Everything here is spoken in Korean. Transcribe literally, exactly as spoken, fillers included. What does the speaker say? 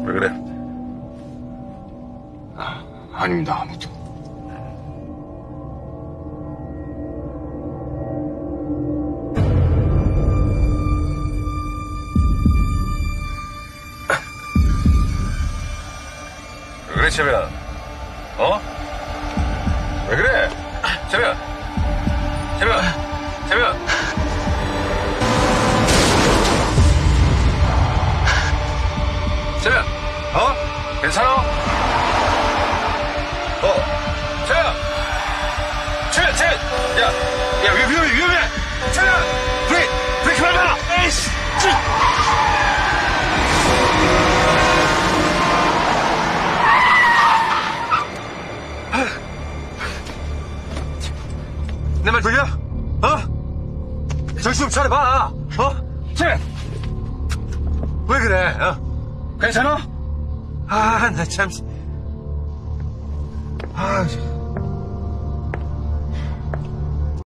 왜 그래? 아, 아닙니다, 아무도. 왜 그래, 재배야? 어? 왜 그래? 재배야! 재배야! 재배야! 재배야! 어? 괜찮아? 어? 재배야! 재배야! 재배야! 야! 야, 위- 위험해! 위험해! 재배야! 브레이크! 브레이크 밟아! 에이씨! 내 말 들려? 어? 정신 좀 차려봐. 어? 쟤! 왜 그래? 어? 괜찮아? 아, 나 참. 아,